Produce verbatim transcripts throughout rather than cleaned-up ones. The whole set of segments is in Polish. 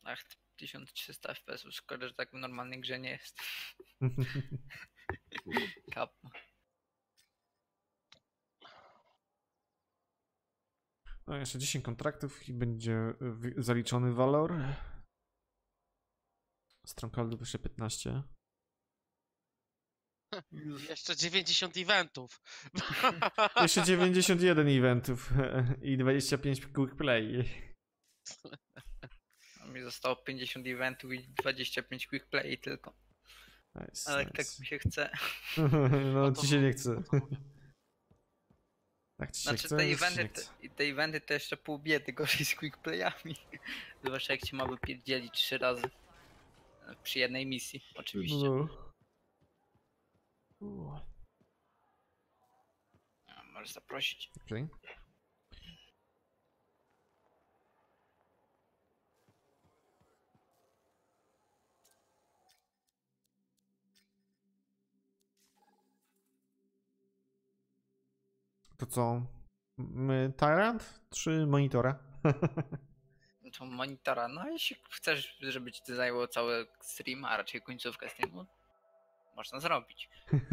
Ach, tysiąc trzysta F P S, szkoda, że tak w normalnej grze nie jest. Kap. No jeszcze dziesięć kontraktów i będzie zaliczony walor. Strongholdów jeszcze piętnaście. Jeszcze dziewięćdziesiąt eventów. Jeszcze dziewięćdziesiąt jeden eventów i dwadzieścia pięć quick play. A mi zostało pięćdziesiąt eventów i dwadzieścia pięć quick play tylko. Nice, Ale nice. tak mi się chce. No ci się nie chce. Tak ci się Znaczy chce, te ale ci się eventy, nie chce. te, te eventy to jeszcze pół biedy gorzej z quick playami. Zwłaszcza jak cię ma wypierdzielić trzy razy. Przy jednej misji, oczywiście. No. Uh, A, możesz zaprosić. Okej. To co? My Tyrant czy Monitora? To monitora, no jeśli chcesz, żeby ci to zajęło cały stream, a raczej końcówkę streamu, można zrobić.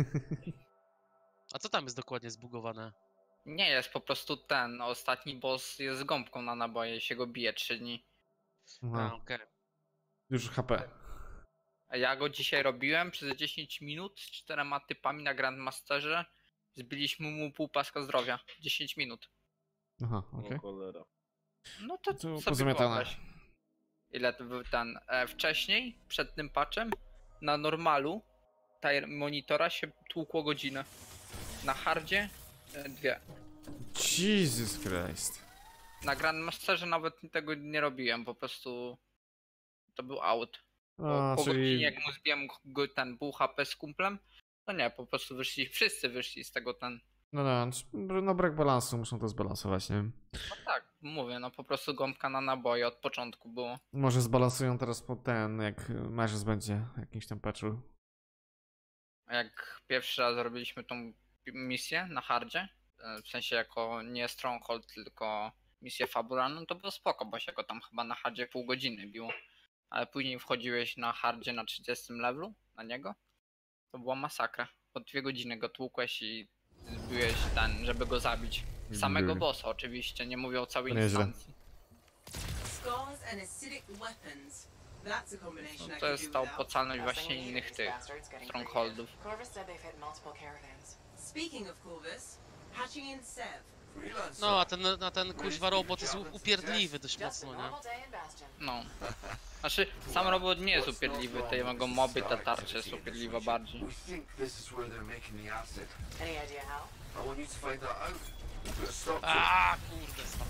A co tam jest dokładnie zbugowane? Nie jest po prostu ten, ostatni boss jest z gąbką na naboje i się go bije trzy dni. A, Aha, okej. już H P. A ja go dzisiaj robiłem przez dziesięć minut z czterema typami na Grandmasterze. Zbiliśmy mu pół paska zdrowia. dziesięć minut. Aha, okej. O cholera. No to, To sobie pozamiatane. wyobraź. Ile to był ten... E, wcześniej, przed tym patchem, na normalu taj monitora się tłukło godzinę. Na hardzie e, dwie. Jesus Christ. Na Grandmasterze nawet tego nie robiłem, po prostu to był out. Po, A, po godzinie czyli... jak mu zbiłem go, ten pół H P z kumplem, to nie, po prostu wyszli, wszyscy wyszli z tego ten... No, no, no brak balansu, muszą to zbalansować, nie wiem. No tak, mówię, no po prostu gąbka na naboje od początku było. Może zbalansują teraz po ten, jak Marzec będzie jakimś tam patchu. A jak pierwszy raz robiliśmy tą misję na hardzie, w sensie jako nie Stronghold, tylko misję fabularną, to było spoko, bo się go tam chyba na hardzie pół godziny biło. Ale później wchodziłeś na hardzie na trzydziestym levelu, na niego, to była masakra. Po dwie godziny go tłukłeś i zbiłeś ten, żeby go zabić. Samego Byli. bossa oczywiście, nie mówię o całej To nieźle. instancji. Scars and acidic weapons. That's a combination No I to could jest do ta without. opłacalność właśnie innych tych strongholdów. Corvus said they've hit multiple caravans. Speaking of Corvus, Hatching in Sev. No, a ten, a ten kuźwa robot jest u- upierdliwy dość Just a mocno, nie? normal day in Bastion. No. Znaczy, sam robot nie jest upierdliwy, te jego moby, ta tarcza jest upierdliwa bardziej. We think this is where they're making the acid. Any idea how? I want you to find that out. We'll put a stop to it. A kurde, stary.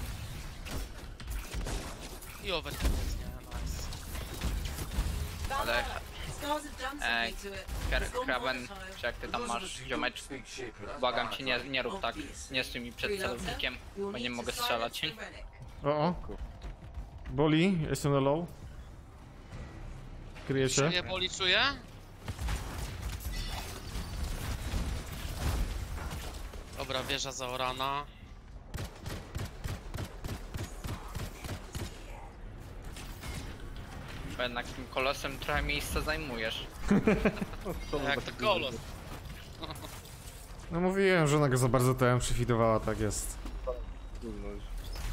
I overkill, nie? Nice. Ale Scars have done e, something to it. Kra- It's gone Kraven, volatile. czy jak ty tam masz ziomeczku, Big shaper, that's błagam bad, cię, nie, right? nie rób tak, nie stój mi przed celownikiem, You'll bo nie need mogę to strzelać. silence the relic. O, o. Boli, jestem na low. Kryję Czy się. nie boli czuję? Dobra, wieża zaorana. Bo jednak tym kolosem trochę miejsca zajmujesz. Jak to kolos. No mówiłem, że ona go za bardzo T M przefidowała, tak jest. Trudność.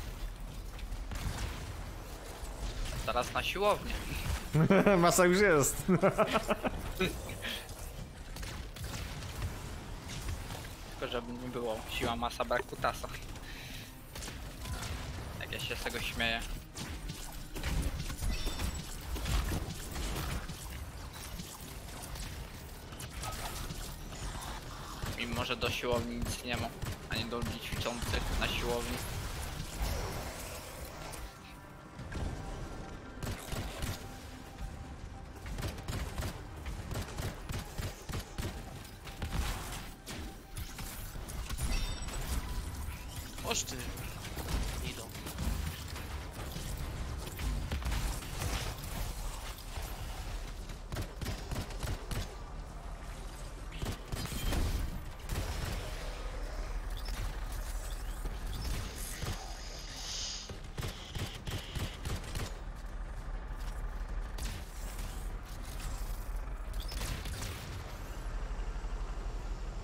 Teraz na siłownię. Masa już jest. Tylko żeby nie było siła, masa, brak kutasa. Jak ja się z tego śmieję. Mimo, że do siłowni nic nie ma, ani do ludzi ćwiczących na siłowni. Oż ty. Idą.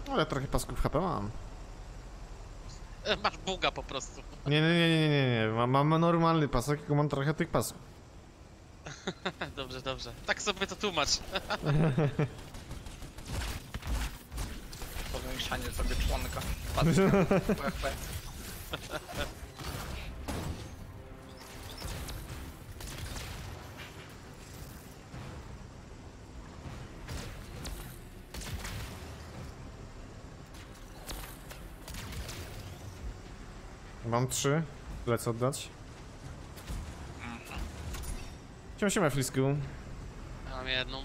Ale trochę pasków H P mam. E, Masz buga po prostu. Nie, nie, nie, nie, nie, nie. Mam, mam normalny pasek, tylko mam trochę tych pasków. Dobrze, dobrze. Tak sobie to tłumacz. Powiększanie sobie członka. Patrzę. Mam trzy. Lecę oddać. Siema, siema, Flisku. Ja mam jedną.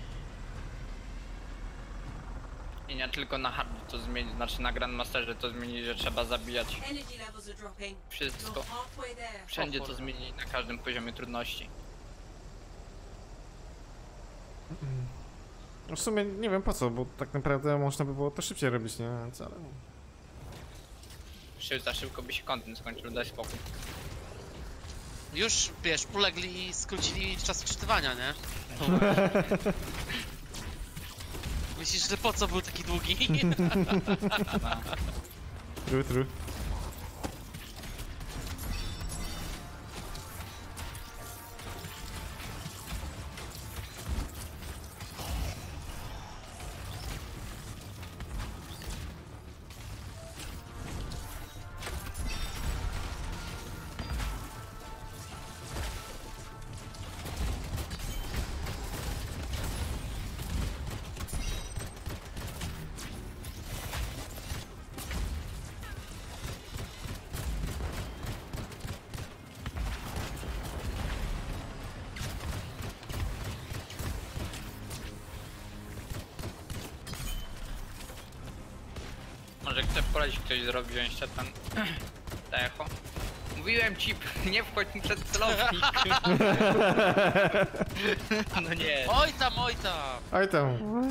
I nie tylko na hardzie to zmieni, znaczy na Grandmasterze to zmieni, że trzeba zabijać Energy levels are dropping. wszystko. You're halfway there. Wszędzie to zmieni na każdym poziomie trudności. No w sumie nie wiem po co, bo tak naprawdę można by było to szybciej robić, nie? Więc ale... Szy- Za szybko by się kontent skończył, daj spokój. Już, wiesz, ulegli i skrócili czas wczytywania, nie? Myślisz, że po co był taki długi? True, true. Może chce polecić ktoś zrobić wziąć ten te echo. Mówiłem ci, nie wchodź mi przed celownik. No nie, Oj tam, oj tam! Oj tam.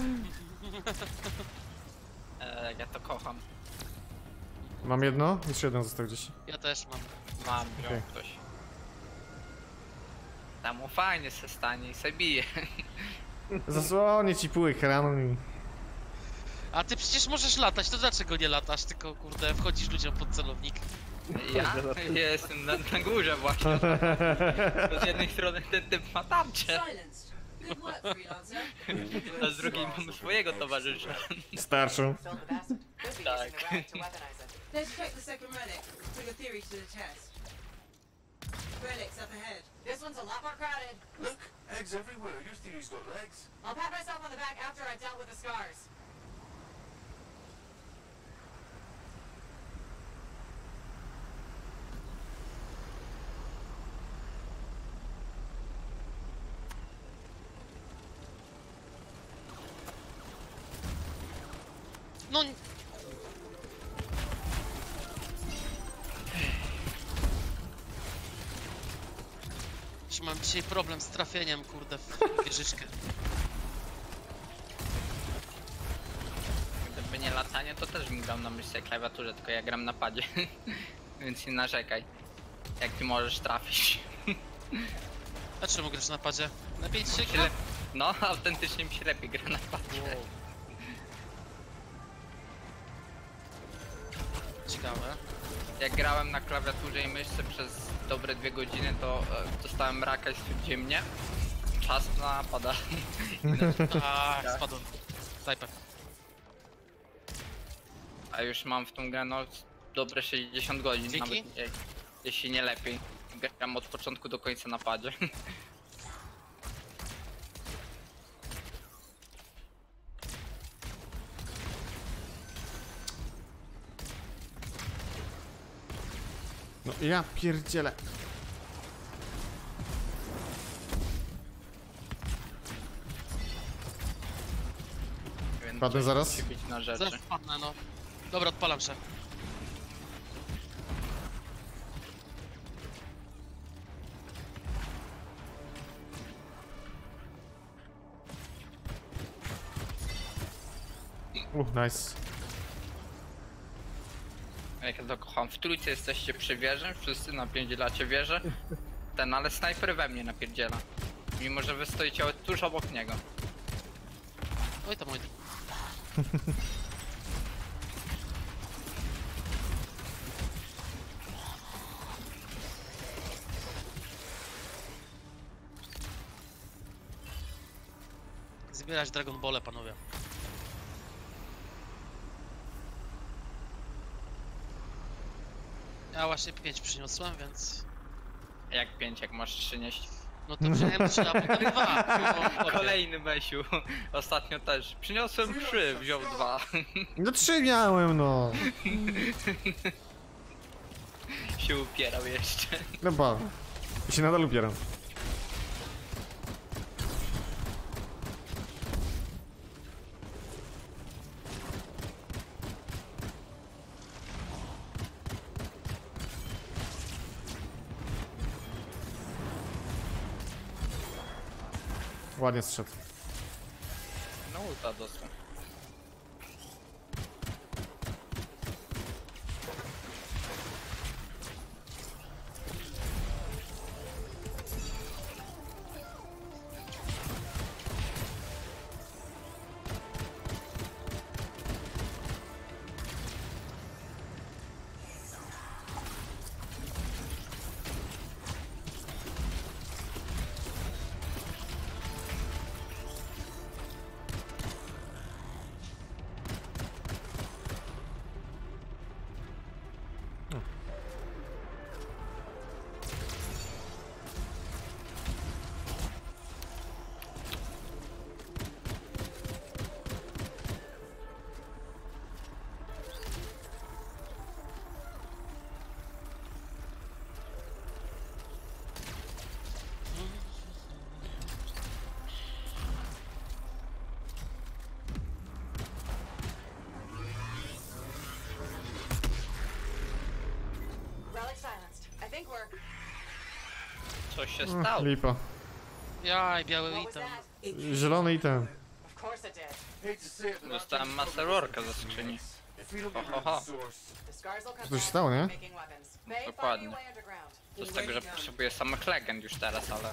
e, ja to kocham. Mam jedno? Jeszcze jeden został gdzieś. Ja też mam. Mam, wziął Okej. ktoś. Tam mu fajnie se stanie i se bije. Zasłonię ci pół ekranu i... A ty przecież możesz latać, to dlaczego nie latasz? Tylko kurde, wchodzisz ludziom pod celownik. Ja jestem na, na górze właśnie. To z jednej strony ten typ ma tarczę, Silenced. Good work, freelancer. a z drugiej mam swojego towarzysza. Starszą. Filled with acid. Could be using the relic to weaponize it. Let's check the second relic. Put your theories to the test. Relics up ahead. This one's a lot more crowded. Look, eggs everywhere. Your theory's got legs. I'll pat myself on the back after I've dealt with the scars. No... n- Dziś Mam dzisiaj problem z trafieniem, kurde, w wieżyczkę. Gdyby nie latanie, to też bym grał na myszce klawiaturze, tylko ja gram na padzie. Więc nie narzekaj. Jak ty możesz trafić. A czemu grasz na padzie? Lepiej ci się Się gra? lep- No, autentycznie mi się lepiej gra na padzie. Ciekawe. Jak grałem na klawiaturze i myszce przez dobre dwie godziny, to e, dostałem raka i stwierdziłem nie. Czas na pada. Tak, spadłem. Snajper. A już mam w tą grę no dobre sześćdziesiąt godzin, Dzięki. nawet je, jeśli nie lepiej. Gram od początku do końca na padzie. No ja pierdzielę. Więc Padnę coś zaraz? musi być na rzeczy. Zaraz spadnę, no. Dobra, odpalam się. Uh, nice. Jak ja to kocham. W trójce jesteście przy wieży, wszyscy napierdzielacie wieżę. Ten, ale snajper we mnie napierdziela. Mimo, że wy stoicie tuż obok niego. Oj tam, oj tam. Zbierać Dragon Ball, panowie. Ja właśnie pięć przyniosłem, więc... Jak pięć, jak masz trzynieść. No to wziąłem trzy, a potem dwa. No, Kolejny Mesiu. Ostatnio też. Przyniosłem trzy, wziął dwa. No trzy miałem, no. Się upierał jeszcze. No ba. I się nadal upieram. Ładnie zszedł. No ulta dostał. Relic silenced. I think we're... Coś się Ach, stało. lipa. Jaj, biały What was item. that? It Zielony i ten. Of course it did. Hate to say it, but Dostałem after masterworka ze skrzyni. if we don't get Ho, ho, rid ho. of the source, The scars will come Coś back, stało, nie? making weapons. May find Dokładnie. a way underground. To z tego, że potrzebuję samych legend już teraz, ale...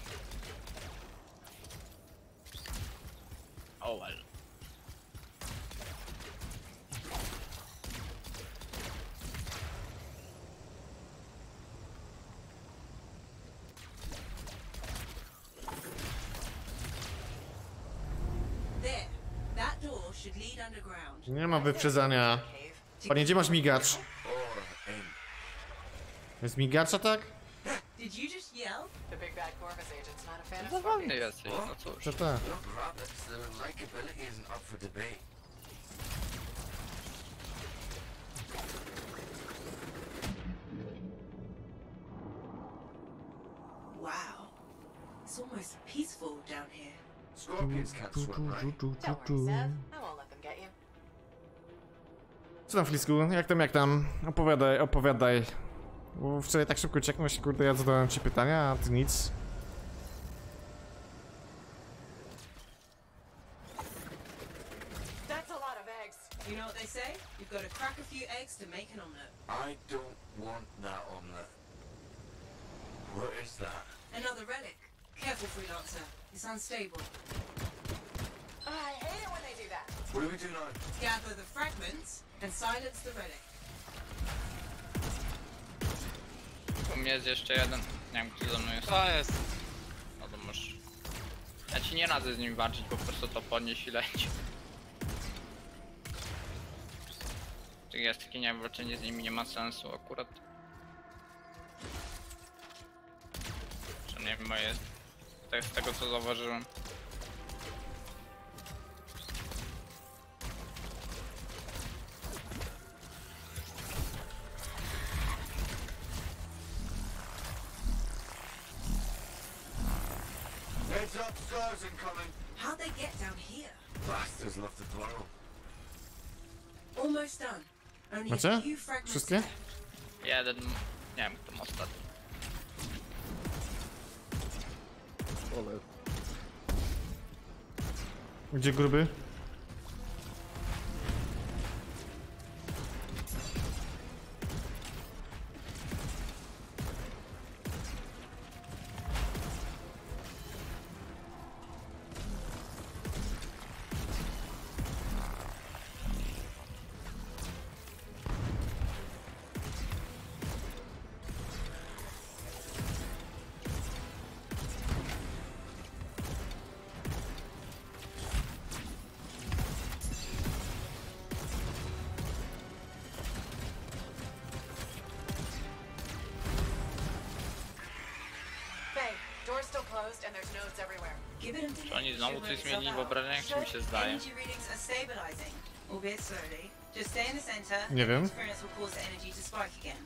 Oh well. There. That door should lead underground. Nie ma wyprzedzania. Cave. Panie, gdzie masz migacz? or in. Jest migacza, tak? Did you just yell? The big bad Corvus agent's not a fan of Zawolny scorpions. jesteś, no cóż. To tak. Look, rabbits, their likability isn't up for debate. Wow. It's almost peaceful down here. Scorpions can't swim, right? Don't worry, Seth. I won't let them get you. Co tam, Flisku? Jak tam, jak tam? Opowiadaj, opowiadaj. Bo wczoraj tak szybko uciekłeś, kurde, ja zadałem ci pytania, a ty nic. That's a lot of eggs. You know what they say? You've got to crack a few eggs to make an omelette. I don't want that omelette. What is that? Another relic. Careful, freelancer. It's unstable. Oh, I hate it when they do that. What do we do now? Gather the fragments and silence the relic. U mnie jest jeszcze jeden. Nie wiem, gdzie ze mną jest. To jest. No to masz. Ja ci nie radzę z nim walczyć, po prostu to podnieś i leć. Tak jest, takie nie walczenie z nimi nie ma sensu akurat. Przynajmniej moje. Tak z tego co zauważyłem. Heads up, stars incoming. How'd they get down here? Bastards love to blow. Almost done. Only Macie? a few fragments Wszystkie? left. Jeden. Nie wiem, kto ma ostatni. Gdzie gruby? exposed and there's nodes everywhere. Give it a Czy oni minute. znowu Should coś work zmienili w itself out. obrażeniach, czy mi się zdaje? Energy readings are stabilizing, albeit slowly. Just stay in the center. Nie wiem. Interference will cause the energy to spike again.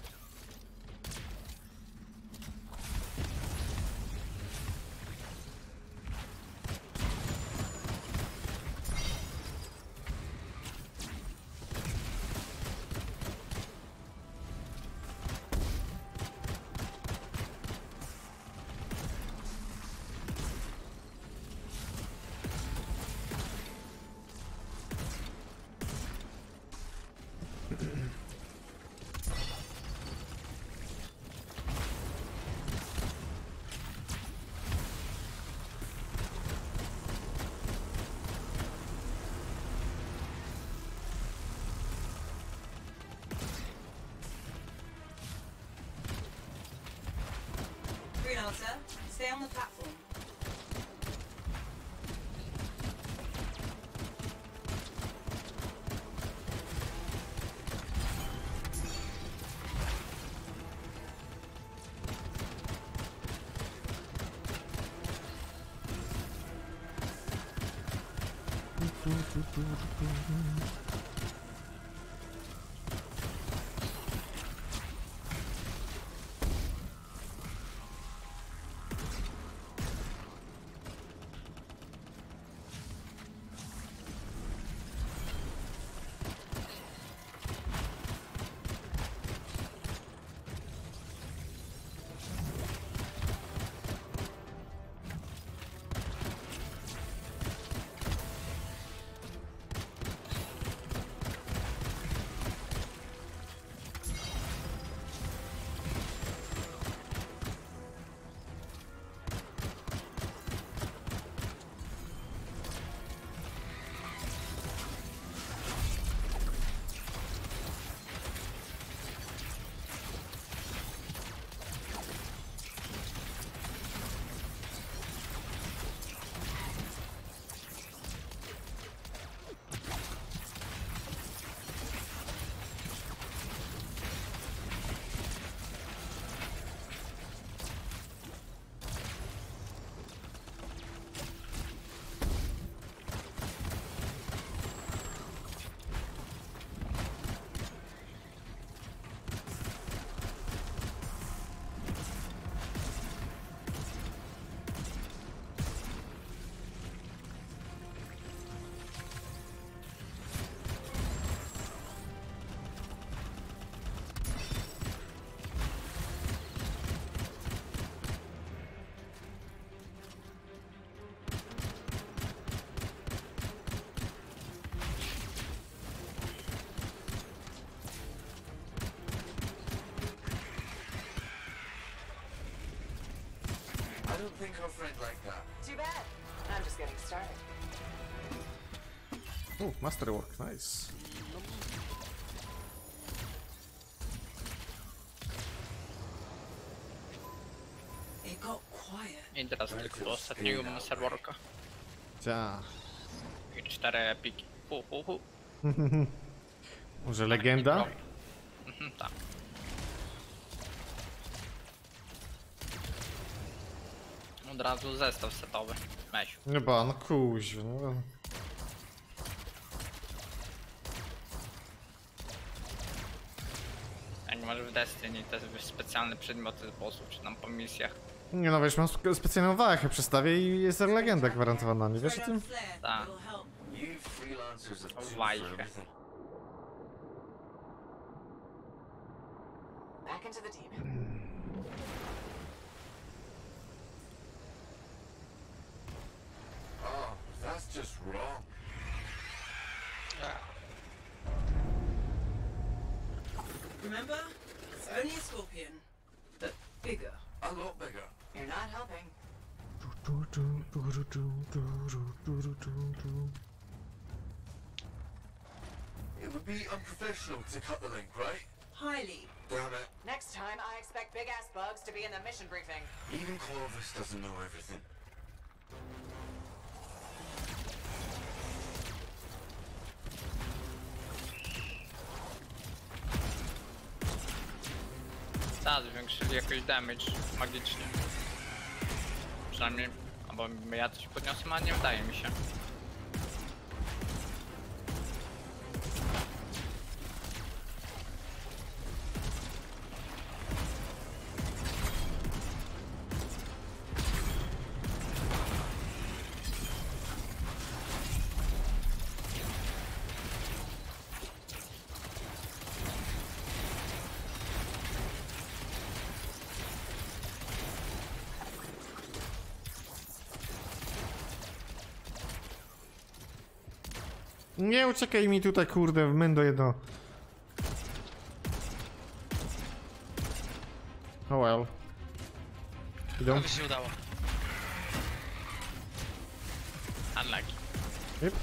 Freelancer, stay on the platform. I don't think our friend like that. Too bad. I'm just getting started. U, masterwork, nice. It got quiet. I teraz tylko do ostatniego masterworka. Cia. I cztery epiki. Hu, hu, hu. Może legenda? Mhm, tak. Od razu zestaw setowy. Weź. Chyba, no kuźwa, no. Jak masz w Destiny te wiesz, specjalne przedmioty z bossów, czy tam po misjach. Nie no, wiesz, mam spe- specjalną wachę przestawię i jest legenda gwarantowana, nie wiesz o Spread tym? out the flare. Tak. It'll help. You freelancers are two Why? for everything. Back into the deep. Oh, that's just wrong. Remember? It's only a scorpion, but bigger. A lot bigger. You're not helping. It would be unprofessional to cut the link, right? Highly. Damn it. Next time, I expect big ass bugs to be in the mission briefing. Even Corvus doesn't know everything. Tak, zwiększyli jakoś damage magicznie. Czy Przynajmniej, albo ja coś podniosłem, a nie wydaje mi się. Nie uciekaj mi tutaj, kurde, w mendo jedno. Oh well. Idą. Prawie się udało. Unlucky. Yep.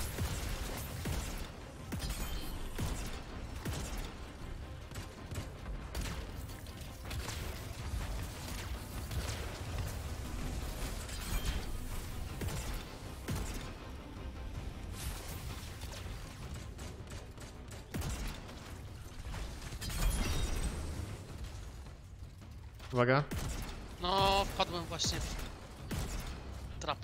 Uwaga. No, wpadłem właśnie w trapa.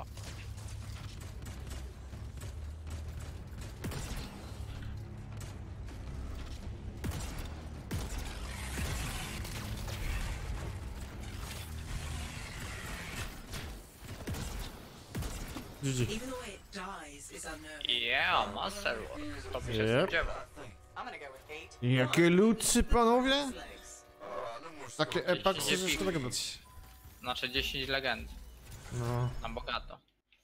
G G. Even the way it dies is unnerving. Yeah, masterwork. To by się Yep. spodziewał. I'm gonna go with eight. Jakie lucy, panowie? Legs. Oh, no more Takie stuff. epaksy, że szkoda gadać. Znaczy dziesięć legend. No. Na bogato.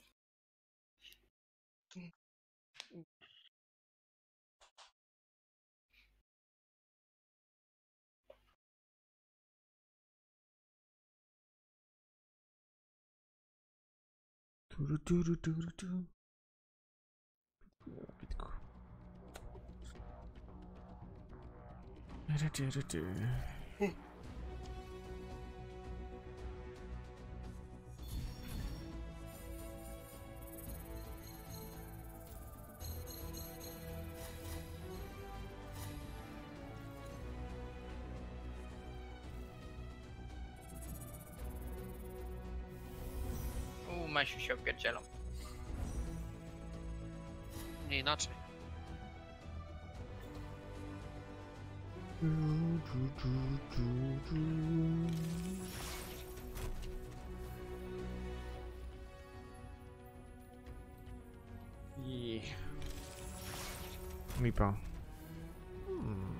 Turu, turu, turu, turu. Pitku. Ry, ry, ry, ry. Uuu, Mesiu się opierdzielą. Nie inaczej. Tu, tu, tu, tu, tu. Yeah. Lipa. Hmm.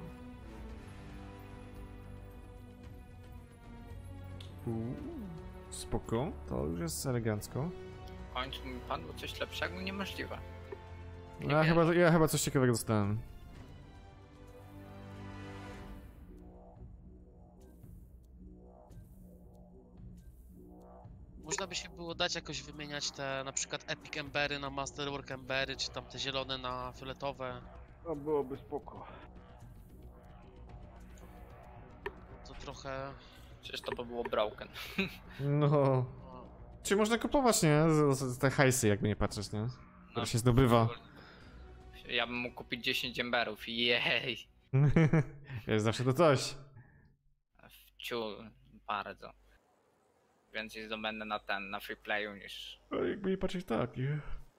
Uuu, spoko, to już jest elegancko. W końcu mi padło coś lepszego, niemożliwe. Ja chyba, ja chyba coś ciekawego dostałem. Można by się było dać jakoś wymieniać te na przykład Epic Embery na Masterwork Embery, czy tam te zielone na fioletowe. No byłoby spoko. To trochę... Przecież to by było broken. No. No, Czy można kupować, nie? Z- z- Te hajsy, jakby nie patrzeć, nie? Które No, się zdobywa. Ja bym mógł kupić dziesięć emberów. Jej! Jest zawsze to coś. Wciul, bardzo. Więcej zdobędę na ten, na free playu niż... A jakby nie patrzeć tak, nie?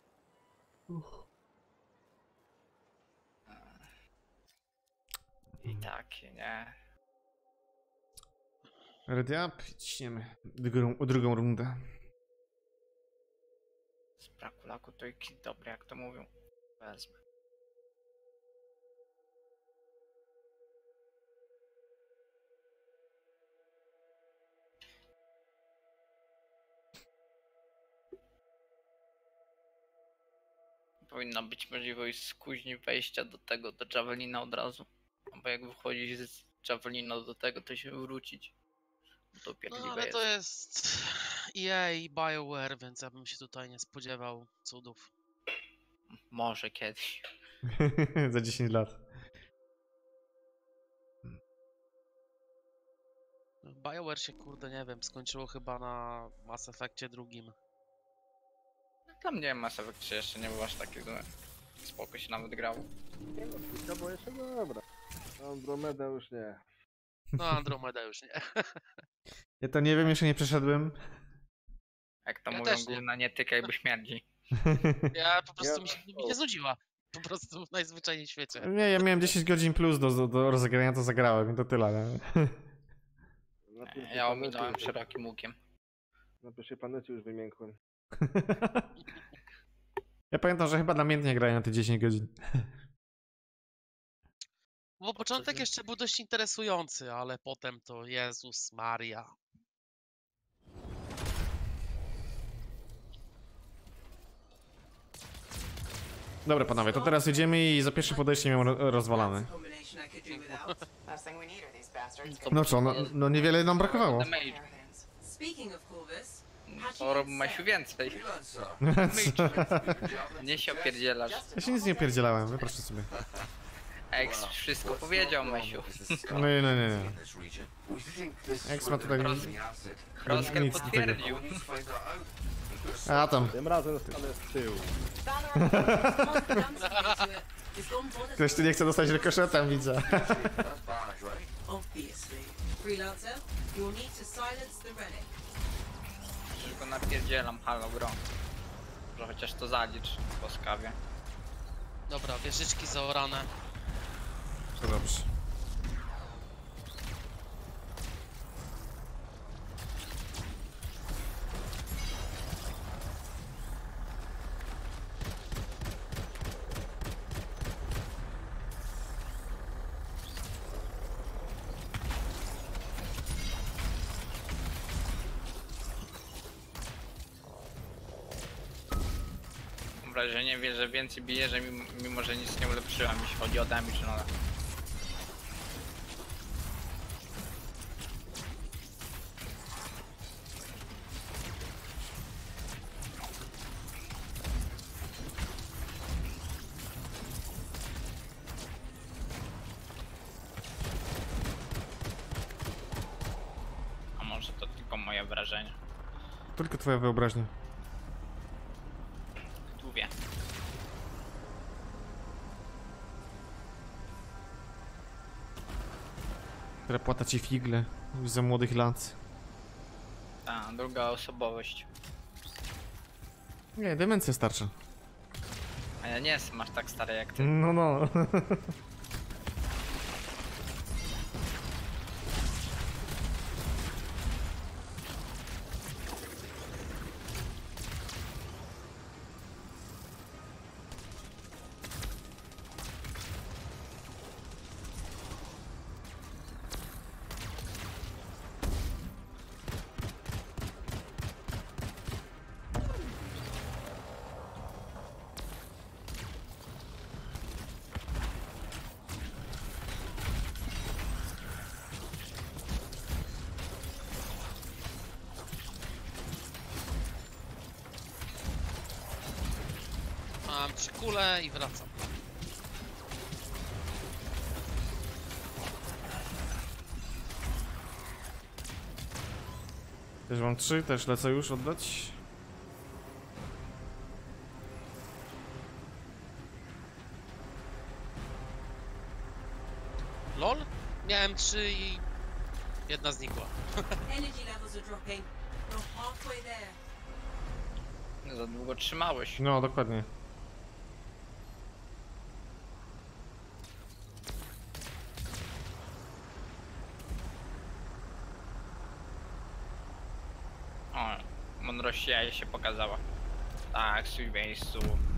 I takie, nie? Ready up, ciśniemy drugą, drugą rundę. Z braku laku to i kit dobry, jak to mówią. Wezmę. Powinna być możliwość z kuźni wejścia do tego, do Javelina od razu. No bo jak wychodzić z Javelina do tego, to się wrócić. To no pierdliwe ale jest. to jest E A i BioWare, więc ja bym się tutaj nie spodziewał cudów. Może kiedyś. Za dziesięć lat. BioWare się kurde nie wiem, skończyło chyba na Mass Effectie drugim. Dla mnie Mass Effect jeszcze nie był aż taki zły. Spoko się nawet grało. Nie no, kilka było jeszcze dobra. Andromeda już nie. No Andromeda już nie. Ja to nie wiem, jeszcze nie przeszedłem. Jak to Ja mówią, też nie. gówna nie tykaj, bo śmierdzi. Ja po prostu Ja- mi się, mi się znudziła. Po prostu najzwyczajniej w świecie. Nie, ja miałem dziesięć godzin plus do, do, do rozegrania, to zagrałem i to tyle, nie? Na pierwszej Ja planecie ominąłem już- szerokim łukiem. Na pierwszej planecie już wymiękłem. Ja pamiętam, że chyba namiętnie grałem na te dziesięć godzin. Bo początek jeszcze był dość interesujący, ale potem to Jezus Maria. Dobra panowie, to teraz jedziemy i za pierwsze podejście miałem ro- rozwalane. That's a combination I could do without. Last thing we need are these bastards. To No co, no, no niewiele nam brakowało. Damage. Things. Speaking of Corvus, had To you rob been Masiu set? więcej. Nie się opierdzielasz. Ja się nic nie pierdzielałem, wyproszę sobie. Eks wszystko powiedział, Masiu. No nie, nie, nie, nie. Eks ma tutaj... Kroskel Nic do tego. potwierdził. A tam, Tym razem stanę z tyłu. Must have done something to it. It's gone for the ktoś tu nie chce dostać rykoszetem, widzę. obviously. Freelancer, you'll need to silence the relic. Przecież go napierdzielam, halo gro. Że chociaż to zalicz, łaskawie. Dobra, wieżyczki zaorane. To dobrze. Mam wrażenie, wie, że więcej bije, że mimo, mimo że nic nie ulepszyłem, jeśli chodzi o damage, no ale... A może to tylko moje wrażenie. Tylko twoja wyobraźnia. Tu wie. Która płata ci figle już za młodych lat. Ta, druga osobowość. Nie, demencja starcza. A ja nie jestem aż tak stary jak ty. No, no. Mam trzy kule i wracam. Też mam trzy, też lecę już oddać. LOL? Miałem trzy i jedna znikła. Energy levels are dropping. We're halfway there. Za długo trzymałeś. No, dokładnie. O, mądrość jaj się pokazała. Tak, w miejscu.